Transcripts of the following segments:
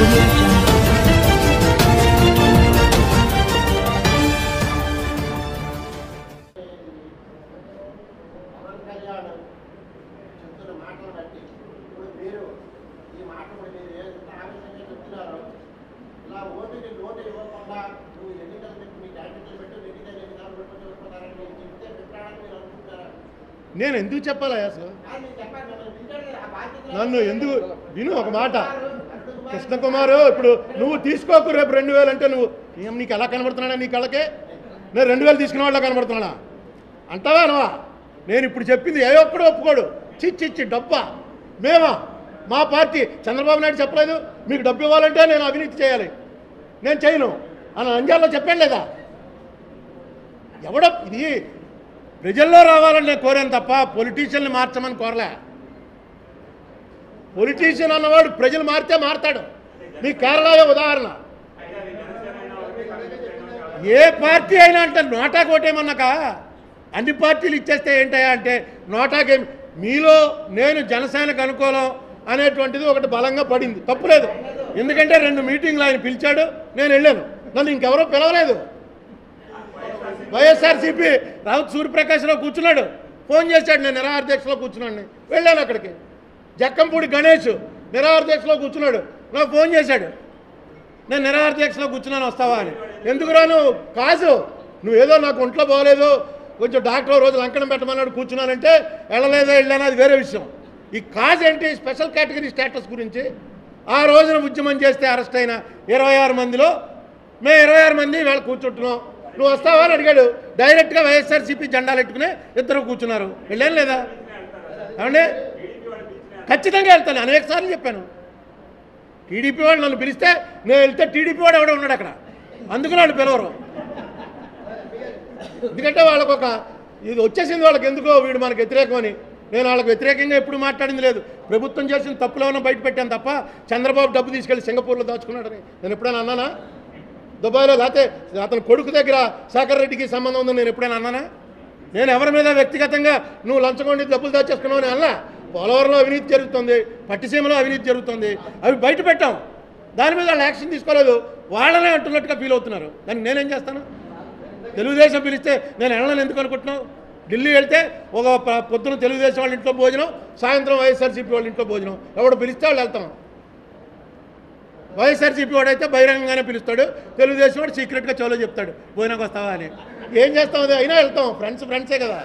audio jungle. నేను ఎందుకు చెప్పాలా అసలు నన్ను ఎందుకు విను ఒక మాట కృష్ణకుమారు ఇప్పుడు నువ్వు తీసుకోకు రేపు 2000 అంటే నువ్వు ఏం నీకు ఎలా కనబడుతున్నాడా నీ కళ్ళకే నేను 2000 తీసుకునే వాళ్ళ కనబడుతున్నాడా అంటావా నువ్వా నేను ఇప్పుడు చెప్పింది ఏ ఒక్కడు ఒప్పుకోడు చిచ్చి డబ్బా మేమా మా పార్టీ చంద్రబాబు నాయుడు చెప్పలేదు మీకు డబ్బు ఇవ్వాలంటే నేను అవినీతి చేయాలి నేను చేయను అని అంజాల్లో చెప్పాను లేదా ఎవడో ఇది ప్రజల్లో రావాలని నేను కోరాను తప్ప పొలిటీషియన్ని మార్చమని కోరలే పొలిటీషియన్ అన్నవాడు ప్రజలు మారితే మారతాడు మీ కేరళలో ఉదాహరణ ఏ పార్టీ అయినా అంటే నోటా కోటేమన్నాక అన్ని పార్టీలు ఇచ్చేస్తే ఏంటయ్యా అంటే నోటాకే మీలో నేను జనసేనకు అనుకూలం అనేటువంటిది ఒకటి బలంగా పడింది తప్పులేదు ఎందుకంటే 2 మీటింగ్లు ఆయన పిలిచాడు నేను వెళ్ళాను నన్ను ఇంకెవరో పిలవలేదు వైఎస్ఆర్సీపీ రావుత్ సూర్యప్రకాశ్లో కూర్చున్నాడు ఫోన్ చేశాడు నేను నిరాహార దీక్షలో కూర్చున్నాను వెళ్ళాను అక్కడికి జక్కంపూడి గణేష్ నిరాహార దీక్షలో కూర్చున్నాడు నాకు ఫోన్ చేశాడు నేను నిరాహార దీక్షలో కూర్చున్నాను వస్తావా అని ఎందుకు రాను కాదు నువ్వు ఏదో నాకు ఒంట్లో బాగోలేదు కొంచెం డాక్టర్ రోజు లంకనం పెట్టమన్నాడు కూర్చున్నానంటే వెళ్ళానా అది వేరే విషయం ఈ కాజ్ ఏంటి స్పెషల్ కేటగిరీ స్టేటస్ గురించి ఆ రోజున ఉద్యమం చేస్తే అరెస్ట్ అయిన 26 మందిలో మేము 26 మంది వేళ కూర్చుంటున్నాం నువ్వు వస్తావా అని అడిగాడు డైరెక్ట్గా వైఎస్ఆర్సీపీ జెండాలు పెట్టుకుని ఇద్దరు కూర్చున్నారు వెళ్ళాను లేదా ఏమండి ఖచ్చితంగా వెళ్తాను అనేక సార్లు చెప్పాను టీడీపీ వాడు నన్ను పిలిస్తే నేను వెళ్తే టీడీపీ వాడు ఎవడో ఉన్నాడు అక్కడ అందుకు నన్ను పిలవరు ఎందుకంటే వాళ్ళకు ఒక ఇది వచ్చేసింది వాళ్ళకి ఎందుకో వీడు మనకు వ్యతిరేకమని నేను వాళ్ళకి వ్యతిరేకంగా ఎప్పుడు మాట్లాడింది లేదు ప్రభుత్వం చేసిన తప్పులు ఏమైనా బయట పెట్టాను తప్ప చంద్రబాబు డబ్బు తీసుకెళ్ళి సింగపూర్లో దాచుకున్నాడని నేను ఎప్పుడైనా అన్నానా దుబాయ్లో లేకపోతే అతని కొడుకు దగ్గర శేఖర్ రెడ్డికి సంబంధం ఉందని నేను ఎప్పుడైనా అన్నానా నేను ఎవరి మీద వ్యక్తిగతంగా నువ్వు లంచగొండి డబ్బులు దాచేసుకున్నావు అని అన్నా పోలవరంలో అవినీతి జరుగుతుంది పట్టిసీమలో అవినీతి జరుగుతుంది అవి బయట పెట్టాం దాని మీద వాళ్ళు యాక్షన్ తీసుకోలేదు వాళ్ళనే అంటున్నట్టుగా ఫీల్ అవుతున్నారు దానికి నేనేం చేస్తాను తెలుగుదేశం పిలిస్తే నేను వెళ్ళను ఎందుకు అనుకుంటున్నావు ఢిల్లీ వెళ్తే ఒక పొద్దున తెలుగుదేశం వాళ్ళ ఇంట్లో భోజనం సాయంత్రం వైఎస్ఆర్సీపీ వాళ్ళ ఇంట్లో భోజనం ఎవడు పిలిస్తే వాళ్ళు వెళ్తాం వైఎస్ఆర్సీపీ వాడైతే బహిరంగంగానే పిలుస్తాడు తెలుగుదేశం వాడు సీక్రెట్గా చోలో చెప్తాడు భోజనంకి వస్తావా అని ఏం చేస్తాం అది అయినా వెళ్తాం ఫ్రెండ్సే కదా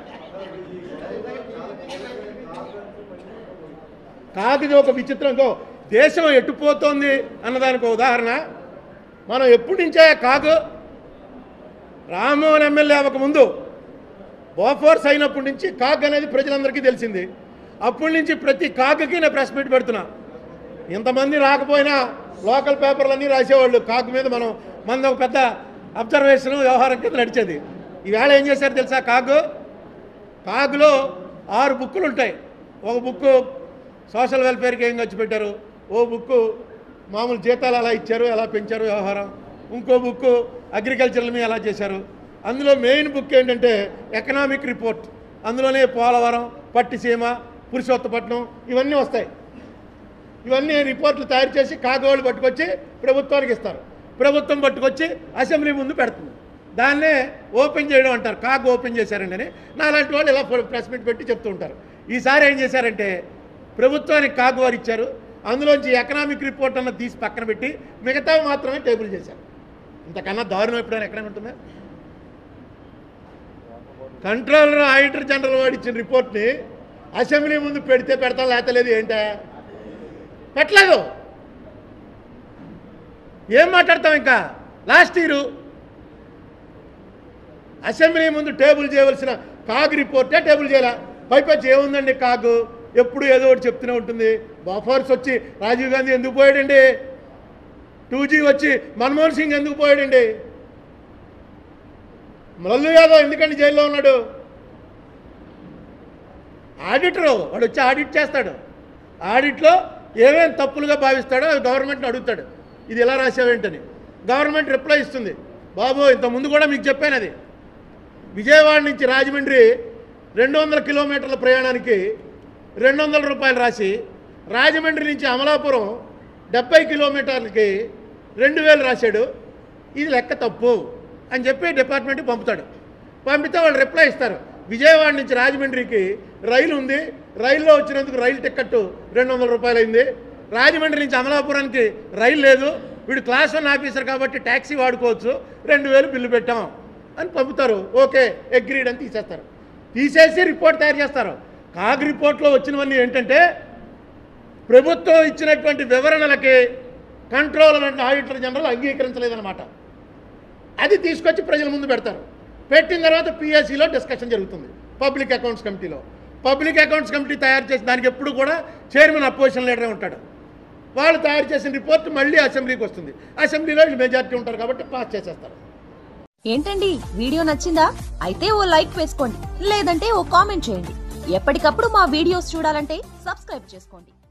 కాదు ఒక విచిత్రంతో దేశం ఎట్టుపోతోంది అన్నదానికి ఉదాహరణ మనం ఎప్పటి నుంచే కాదు రామ్మోహన్ ఎమ్మెల్యే అవ్వకముందు బోఫోర్స్ అయినప్పటి నుంచి కాగ్ అనేది ప్రజలందరికీ తెలిసింది అప్పటి నుంచి ప్రతి కాగ్కి నేను ప్రెస్ మీట్ పెడుతున్నా ఇంతమంది రాకపోయినా లోకల్ పేపర్లన్నీ రాసేవాళ్ళు కాగ్ మీద మనది ఒక పెద్ద అబ్జర్వేషన్ వ్యవహారం కింద నడిచేది ఈవేళ ఏం చేశారు తెలుసా కాగ్లో 6 బుక్కులు ఉంటాయి ఒక బుక్కు సోషల్ వెల్ఫేర్కి ఏం ఖర్చు పెట్టారు ఓ బుక్కు మామూలు జీతాలు ఎలా ఇచ్చారు ఎలా పెంచారు వ్యవహారం ఇంకో బుక్కు అగ్రికల్చరల్ మీద ఎలా చేశారు అందులో మెయిన్ బుక్ ఏంటంటే ఎకనామిక్ రిపోర్ట్ అందులోనే పోలవరం పట్టిసీమ పురుషోత్తపట్నం ఇవన్నీ వస్తాయి ఇవన్నీ రిపోర్ట్లు తయారు చేసి కాగోళ్ళు పట్టుకొచ్చి ప్రభుత్వానికి ఇస్తారు ప్రభుత్వం పట్టుకొచ్చి అసెంబ్లీ ముందు పెడుతుంది దాన్నే ఓపెన్ చేయడం అంటారు కాగ్ ఓపెన్ చేశారండి అని నాలాంటి వాళ్ళు ఇలా ప్రెస్ మీట్ పెట్టి చెప్తూ ఉంటారు ఈసారి ఏం చేశారంటే ప్రభుత్వానికి కాగ్ వారు ఇచ్చారు అందులోంచి ఎకనామిక్ రిపోర్ట్ అన్న తీసి పక్కన పెట్టి మిగతావి మాత్రమే టేబుల్ చేశారు ఇంతకన్నా దారుణం ఎప్పుడైనా ఎక్కడ ఉంటుందా కంట్రోలర్ ఆడిటర్ జనరల్ వాడు ఇచ్చిన రిపోర్ట్ని అసెంబ్లీ ముందు పెడితే పెడతా లేతలేదు ఏంటా పెట్టలేదు ఏం మాట్లాడతాం ఇంకా లాస్ట్ ఇయర్ అసెంబ్లీ ముందు టేబుల్ చేయవలసిన కాగ్ రిపోర్టే టేబుల్ చేయాల పైపచ్చి ఏముందండి కాగ్ ఎప్పుడు ఏదో ఒకటి చెప్తూనే ఉంటుంది బోఫోర్స్ వచ్చి రాజీవ్ గాంధీ ఎందుకు పోయాడండి 2G వచ్చి మన్మోహన్ సింగ్ ఎందుకు పోయాడండి మల్లు యాదవ్ ఎందుకండి జైల్లో ఉన్నాడు ఆడిటరు వాడు వచ్చి ఆడిట్ చేస్తాడు ఆడిట్లో ఏమేమి తప్పులుగా భావిస్తాడో అది గవర్నమెంట్ని అడుగుతాడు ఇది ఎలా రాసావేంటని గవర్నమెంట్ రిప్లై ఇస్తుంది బాబు ఇంతకుముందు కూడా మీకు చెప్పాను అది విజయవాడ నుంచి రాజమండ్రి 200 కిలోమీటర్ల ప్రయాణానికి 200 రూపాయలు రాసి రాజమండ్రి నుంచి అమలాపురం 70 కిలోమీటర్లకి 2000 రాశాడు, ఇది లెక్క తప్పు అని చెప్పి డిపార్ట్మెంట్కి పంపుతాడు. పంపితే వాళ్ళు రిప్లై ఇస్తారు, విజయవాడ నుంచి రాజమండ్రికి రైలు ఉంది, రైల్లో వచ్చినందుకు రైలు టికెట్ 200 రూపాయలు అయింది, రాజమండ్రి నుంచి అమలాపురానికి రైలు లేదు, వీడు క్లాస్ 1 ఆఫీసర్ కాబట్టి ట్యాక్సీ వాడుకోవచ్చు, 2000 బిల్లు పెట్టాం అని పంపుతారు. ఓకే అగ్రీడ్ అని తీసేస్తారు. తీసేసి రిపోర్ట్ తయారు చేస్తారు. కాగ్ రిపోర్ట్లో వచ్చినవన్నీ ఏంటంటే ప్రభుత్వం ఇచ్చినటువంటి వివరణలకి కంట్రోలర్ అండ్ ఆడిటర్ జనరల్ అంగీకరించలేదన్నమాట. అది తీసుకొచ్చి ప్రజల ముందు పెడతారు. పెట్టిన తర్వాత పిఎస్సిలో డిస్కషన్ జరుగుతుంది, పబ్లిక్ అకౌంట్స్ కమిటీలో. పబ్లిక్ అకౌంట్స్ కమిటీ తయారు చేసిన దానికి ఎప్పుడు కూడా చైర్మన్ అపోజిషన్ లీడరే ఉంటాడు. వాళ్ళు తయారు చేసిన రిపోర్ట్ మళ్ళీ అసెంబ్లీకి వస్తుంది. అసెంబ్లీలో వీళ్ళు మెజారిటీ ఉంటారు కాబట్టి పాస్ చేసేస్తారు. ఏంటండి వీడియో నచ్చిందా? అయితే ఓ లైక్ వేసుకోండి, లేదంటే ఓ కామెంట్ చేయండి. ఎప్పటికప్పుడు మా వీడియోస్ చూడాలంటే సబ్స్క్రైబ్ చేసుకోండి.